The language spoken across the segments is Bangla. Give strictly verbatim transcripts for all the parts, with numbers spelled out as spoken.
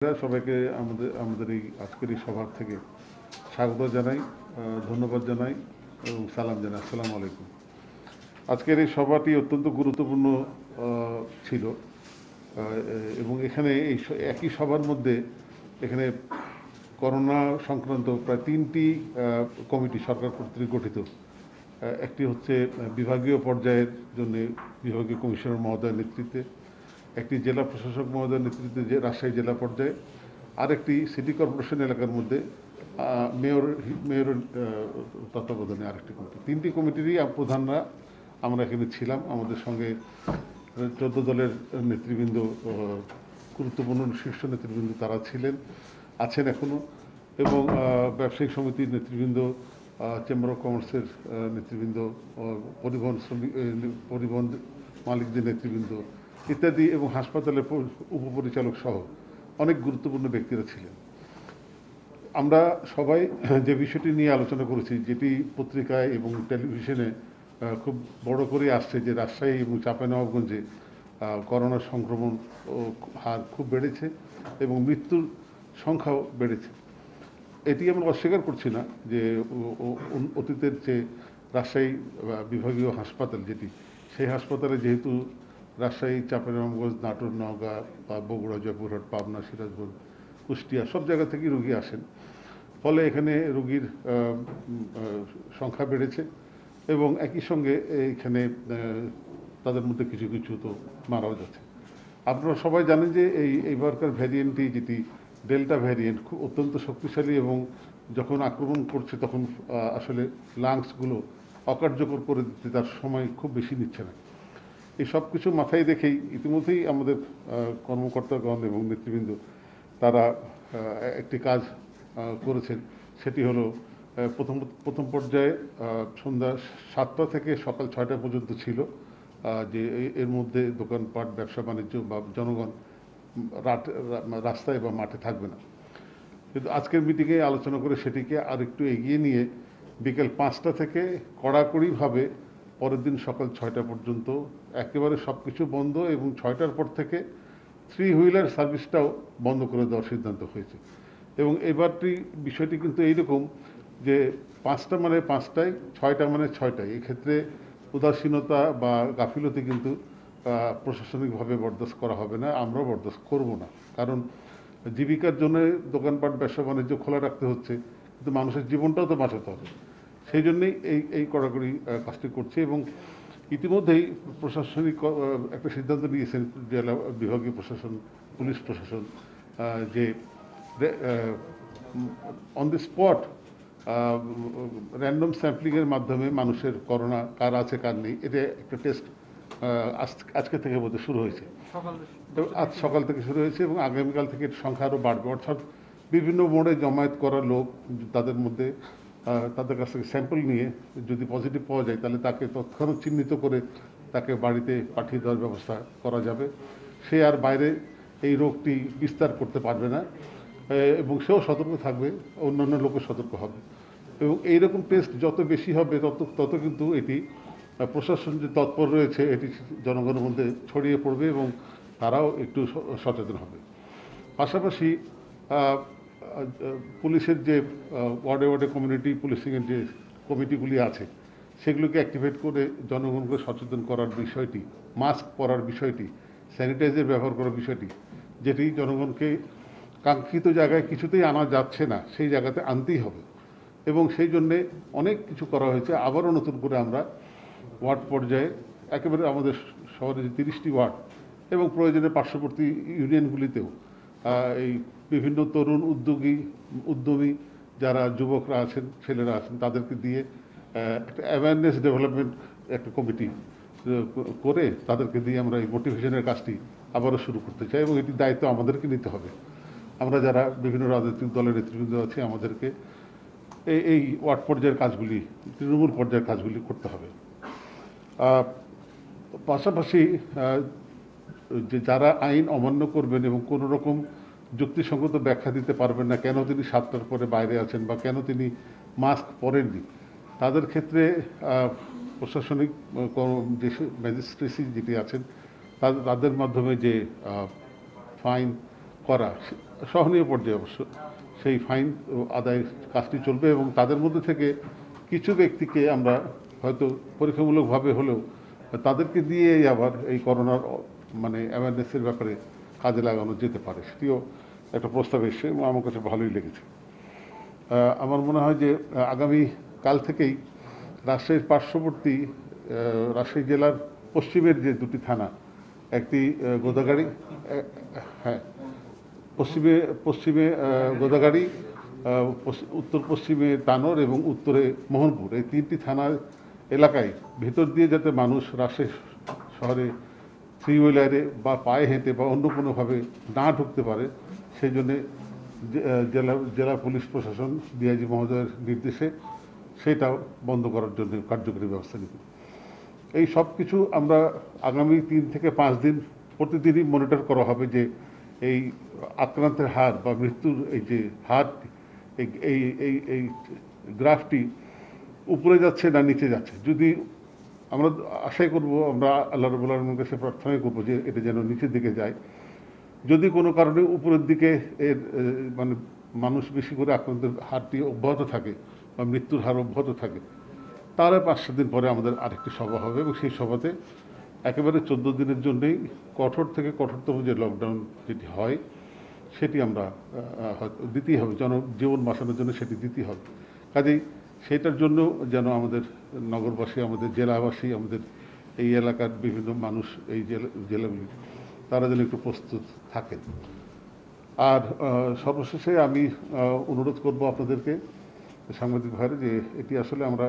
সবাইকে আমাদের আমাদের এই আজকের এই সভা থেকে স্বাগত জানাই, ধন্যবাদ জানাই এবং সালাম জানাই। আসসালামু আলাইকুম। আজকের এই সভাটি অত্যন্ত গুরুত্বপূর্ণ ছিল এবং এখানে এই একই সভার মধ্যে এখানে করোনা সংক্রান্ত প্রায় তিনটি কমিটি সরকার কর্তৃক গঠিত। একটি হচ্ছে বিভাগীয় পর্যায়ের জন্য বিভাগীয় কমিশনার মহোদয়ের নেতৃত্বে, একটি জেলা প্রশাসক মহোদয়ের নেতৃত্বে যে রাজশাহী জেলা পর্যায়ে, আরেকটি সিটি কর্পোরেশন এলাকার মধ্যে মেয়র মেয়রের তত্ত্বাবধানে আরেকটি কমিটি। তিনটি কমিটিরই প্রধানরা আমরা এখানে ছিলাম। আমাদের সঙ্গে চোদ্দ দলের নেতৃবৃন্দ, গুরুত্বপূর্ণ শীর্ষ নেতৃবৃন্দ তারা ছিলেন, আছেন এখনও, এবং ব্যবসায়িক সমিতির নেতৃবৃন্দ, চেম্বার অফ কমার্সের নেতৃবৃন্দ, পরিবহন শ্রমিক পরিবহন মালিকদের নেতৃবৃন্দ ইত্যাদি, এবং হাসপাতালের উপপরিচালক সহ অনেক গুরুত্বপূর্ণ ব্যক্তিরা ছিলেন। আমরা সবাই যে বিষয়টি নিয়ে আলোচনা করেছি, যেটি পত্রিকায় এবং টেলিভিশনে খুব বড় করে আসছে, যে রাজশাহী এবং চাঁপাইনবাবগঞ্জে করোনার সংক্রমণ হার খুব বেড়েছে এবং মৃত্যুর সংখ্যাও বেড়েছে। এটি আমরা অস্বীকার করছি না যে অতীতের যে রাজশাহী বিভাগীয় হাসপাতাল, যেটি সেই হাসপাতালে যেহেতু রাজশাহী, চাঁপাইনবাবগঞ্জ, নাটোর, নওগাঁ বা বগুড়া, জয়পুরহাট, পাবনা, সিরাজগঞ্জ, কুষ্টিয়া সব জায়গা থেকেই রোগী আসেন, ফলে এখানে রোগীর সংখ্যা বেড়েছে এবং একই সঙ্গে এখানে তাদের মধ্যে কিছু কিছু তো মারাও যাচ্ছে। আপনারা সবাই জানেন যে এই এইবারকার ভ্যারিয়েন্টটি, যেটি ডেল্টা ভ্যারিয়েন্ট, খুব অত্যন্ত শক্তিশালী এবং যখন আক্রমণ করছে তখন আসলে লাংসগুলো অকার্যকর করে দিতে তার সময় খুব বেশি নিচ্ছে না। এই সব কিছু মাথায় রেখেই ইতিমধ্যেই আমাদের কর্মকর্তাগণ এবং নেতৃবৃন্দ তারা একটি কাজ করেছেন। সেটি হলো প্রথম প্রথম পর্যায়ে সন্ধ্যা সাতটা থেকে সকাল ছয়টা পর্যন্ত ছিল যে এর মধ্যে দোকানপাট, ব্যবসা বাণিজ্য বা জনগণ রাস্তায় বা মাঠে থাকবে না। কিন্তু আজকের মিটিংয়ে আলোচনা করে সেটিকে আর একটু এগিয়ে নিয়ে বিকেল পাঁচটা থেকে কড়াকড়িভাবে পরের দিন সকাল ছয়টা পর্যন্ত একেবারে সব কিছু বন্ধ, এবং ছয়টার পর থেকে থ্রি হুইলার সার্ভিসটাও বন্ধ করে দেওয়ার সিদ্ধান্ত হয়েছে। এবং এবারটি বিষয়টি কিন্তু এইরকম যে পাঁচটা মানে পাঁচটায়, ছয়টা মানে ছয়টায়। এক্ষেত্রে উদাসীনতা বা গাফিলতি কিন্তু প্রশাসনিকভাবে বরদাস্ত করা হবে না, আমরাও বরদাস্ত করব না। কারণ জীবিকার জন্য দোকানপাট, ব্যবসা বাণিজ্য খোলা রাখতে হচ্ছে, কিন্তু মানুষের জীবনটাও তো বাঁচাতে হবে। সেই জন্যেই এই এই কড়াকড়ি কাজটি করছে। এবং ইতিমধ্যেই প্রশাসনিক একটা সিদ্ধান্ত নিয়েছেন জেলা বিভাগীয় প্রশাসন, পুলিশ প্রশাসন, যে অন দি স্পট র্যান্ডম স্যাম্পলিংয়ের মাধ্যমে মানুষের করোনা কার আছে কার নেই, এটা একটা টেস্ট আজকে থেকে বোধ শুরু হয়েছে, আজ সকাল থেকে শুরু হয়েছে এবং আগামীকাল থেকে সংখ্যা আরও বাড়বে। অর্থাৎ বিভিন্ন মোড়ে জমায়েত করা লোক, তাদের মধ্যে তাদের কাছ থেকে স্যাম্পল নিয়ে যদি পজিটিভ পাওয়া যায় তাহলে তাকে তৎক্ষণাৎ চিহ্নিত করে তাকে বাড়িতে পাঠিয়ে দেওয়ার ব্যবস্থা করা যাবে। সে আর বাইরে এই রোগটি বিস্তার করতে পারবে না এবং সেও সতর্ক থাকবে, অন্যান্য লোকও সতর্ক হবে। এবং এইরকম টেস্ট যত বেশি হবে তত তত কিন্তু এটি প্রশাসন যে তৎপর রয়েছে এটি জনগণের মধ্যে ছড়িয়ে পড়বে এবং তারাও একটু সচেতন হবে। পাশাপাশি পুলিশের যে ওয়ার্ডে ওয়ার্ডে কমিউনিটি পুলিশিংয়ের যে কমিটিগুলি আছে সেগুলোকে অ্যাক্টিভেট করে জনগণকে সচেতন করার বিষয়টি, মাস্ক পরার বিষয়টি, স্যানিটাইজার ব্যবহার করার বিষয়টি, যেটি জনগণকে কাঙ্ক্ষিত জায়গায় কিছুতেই আনা যাচ্ছে না সেই জায়গাতে আনতেই হবে। এবং সেই জন্যে অনেক কিছু করা হয়েছে। আবারও নতুন করে আমরা ওয়ার্ড পর্যায়ে একেবারে আমাদের শহরে যে তিরিশটি ওয়ার্ড এবং প্রয়োজনে পার্শ্ববর্তী ইউনিয়নগুলিতেও এই বিভিন্ন তরুণ উদ্যোগী উদ্যমী যারা যুবকরা আছেন, ছেলেরা আছেন, তাদেরকে দিয়ে একটা অ্যাওয়ারনেস ডেভেলপমেন্ট একটা কমিটি করে তাদেরকে দিয়ে আমরা এই মোটিভেশনের কাজটি আবারও শুরু করতে চাই এবং এটির দায়িত্ব আমাদেরকে নিতে হবে। আমরা যারা বিভিন্ন রাজনৈতিক দলের নেতৃবৃন্দ আছি আমাদেরকে এই এই ওয়ার্ড পর্যায়ের কাজগুলি, তৃণমূল পর্যায়ের কাজগুলি করতে হবে। পাশাপাশি যে যারা আইন অমান্য করবেন এবং কোনো রকম যুক্তিসঙ্গত ব্যাখ্যা দিতে পারবেন না কেন তিনি সাতটার পরে বাইরে আছেন বা কেন তিনি মাস্ক পরেননি, তাদের ক্ষেত্রে প্রশাসনিক যে ম্যাজিস্ট্রেসি যেটি আছেন তাদের মাধ্যমে যে ফাইন করা সহনীয় পর্যায়ে অবশ্য সেই ফাইন আদায়ের কাজটি চলবে এবং তাদের মধ্যে থেকে কিছু ব্যক্তিকে আমরা হয়তো পরীক্ষামূলকভাবে হলেও তাদেরকে দিয়েই আবার এই করোনার মানে অ্যাওয়ারনেসের ব্যাপারে কাজে লাগানো যেতে পারে, সেটিও একটা প্রস্তাব এসছে এবং আমার কাছে ভালোই লেগেছে। আমার মনে হয় যে আগামী কাল থেকেই রাজশাহীর পার্শ্ববর্তী রাজশাহী জেলার পশ্চিমের যে দুটি থানা, একটি গোদাগাড়ি, হ্যাঁ পশ্চিমে পশ্চিমে গোদাগাড়ি, উত্তর পশ্চিমে তানোর এবং উত্তরে মোহনপুর, এই তিনটি থানার এলাকায় ভেতর দিয়ে যাতে মানুষ রাজশাহী শহরে থ্রি হুইলারে বা পায়ে হেঁটে বা অন্য কোনোভাবে না ঢুকতে পারে, সেই জন্যে জেলা জেলা পুলিশ প্রশাসন ডিআইজি মহোদয়ের নির্দেশে সেটাও বন্ধ করার জন্য কার্যকরী ব্যবস্থা নিবে। এই সব কিছু আমরা আগামী তিন থেকে পাঁচ দিন প্রতিদিনই মনিটর করা হবে যে এই আক্রান্তের হার বা মৃত্যুর এই যে হার, এই এই এই গ্রাফটি উপরে যাচ্ছে না নিচে যাচ্ছে। যদি আমরা আশাই করব, আমরা আল্লাহ রাব্বুল আলামিনের কাছে প্রার্থনাই করবো যে এটা যেন নিচের দিকে যায়। যদি কোনো কারণে উপরের দিকে এর মানে মানুষ বেশি করে আক্রান্তের হারটি অব্যাহত থাকে বা মৃত্যুর হার অব্যাহত থাকে, তাহলে পাঁচ সাত দিন পরে আমাদের আরেকটি সভা হবে এবং সেই সভাতে একেবারে চোদ্দো দিনের জন্যেই কঠোর থেকে কঠোরতম যে লকডাউন যেটি হয় সেটি আমরা হয়তো দিতেই হবে, জনজীবন বাঁচানোর জন্য সেটি দিতেই হবে। কাজেই সেটার জন্য যেন আমাদের নগরবাসী, আমাদের জেলাবাসী, আমাদের এই এলাকার বিভিন্ন মানুষ, এই জেলা জেলাগুলি তারা যেন একটু প্রস্তুত থাকেন। আর সর্বশেষে আমি অনুরোধ করব আপনাদেরকে, সাংবাদিক ভাইরা, যে এটি আসলে আমরা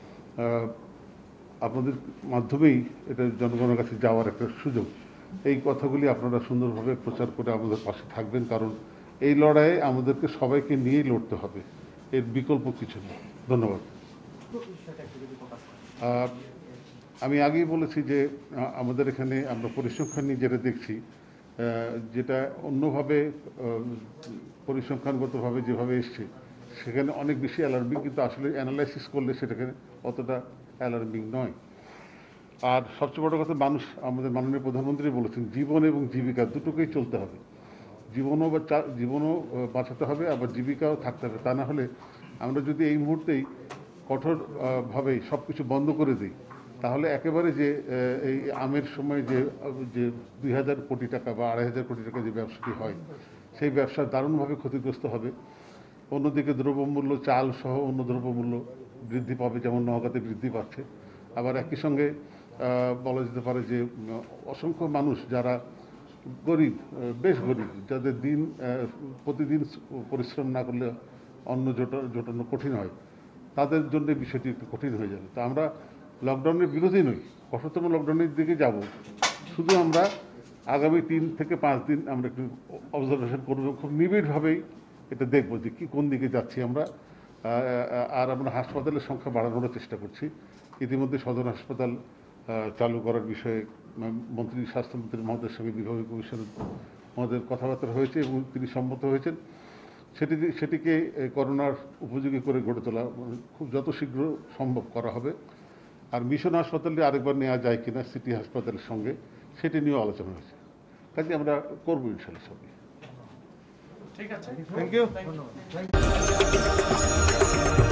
আপনাদের মাধ্যমেই এটা জনগণের কাছে যাওয়ার একটা সুযোগ। এই কথাগুলি আপনারা সুন্দরভাবে প্রচার করে আমাদের পাশে থাকবেন, কারণ এই লড়াইয়ে আমাদেরকে সবাইকে নিয়েই লড়তে হবে, এর বিকল্প কিছু নেই। ধন্যবাদ। আমি আগেই বলেছি যে আমাদের এখানে আমরা পরিসংখ্যান নিয়ে যেটা দেখছি, যেটা অন্যভাবে পরিসংখ্যানগতভাবে যেভাবে এসছে সেখানে অনেক বেশি অ্যালার্মিং, কিন্তু আসলে অ্যানালাইসিস করলে সেটাকে অতটা অ্যালার্মিং নয়। আর সবচেয়ে বড় কথা, মানুষ, আমাদের মাননীয় প্রধানমন্ত্রী বলেছেন জীবন এবং জীবিকা দুটোকেই চলতে হবে। জীবনও বা জীবনও বাঁচাতে হবে, আবার জীবিকাও থাকতে হবে। তা না হলে আমরা যদি এই মুহূর্তেই কঠোরভাবে সব কিছু বন্ধ করে দিই, তাহলে একেবারে যে এই আমের সময় যে যে দুই হাজার কোটি টাকা বা আড়াই হাজার কোটি টাকা যে ব্যবসাটি হয়, সেই ব্যবসা দারুণভাবে ক্ষতিগ্রস্ত হবে। অন্যদিকে দ্রব্যমূল্য, চাল সহ অন্য দ্রব্যমূল্য বৃদ্ধি পাবে, যেমন নওগাঁতে বৃদ্ধি পাচ্ছে। আবার একই সঙ্গে বলা যেতে পারে যে অসংখ্য মানুষ যারা গরিব, বেশ গরিব, যাদের দিন প্রতিদিন পরিশ্রম না করলে অন্ন জোটা জোটানো কঠিন হয়, তাদের জন্য বিষয়টি একটু কঠিন হয়ে যাবে। তো আমরা লকডাউনের বিরোধী নই, কঠোরতম লকডাউনের দিকে যাব, শুধু আমরা আগামী তিন থেকে পাঁচ দিন আমরা একটু অবজারভেশন করবো, খুব নিবিড়ভাবেই এটা দেখবো যে কী কোন দিকে যাচ্ছি আমরা। আর আমরা হাসপাতালের সংখ্যা বাড়ানোর চেষ্টা করছি। ইতিমধ্যে সদর হাসপাতাল চালু করার বিষয়ে মন্ত্রী, স্বাস্থ্যমন্ত্রী মহোদয়ের সঙ্গে বিভাগীয় কমিশনার মহোদয়ের কথাবার্তা হয়েছে এবং তিনি সম্মত হয়েছেন। সেটি সেটিকে করোনার উপযোগী করে গড়ে তোলা খুব যত শীঘ্র সম্ভব করা হবে। আর মিশন হাসপাতালটি আরেকবার নেওয়া যায় কিনা সিটি হাসপাতালের সঙ্গে, সেটি নিয়েও আলোচনা হয়েছে। কাজে আমরা করবো ইনশাআল্লাহ সবই। ঠিক আছে, থ্যাংক ইউ।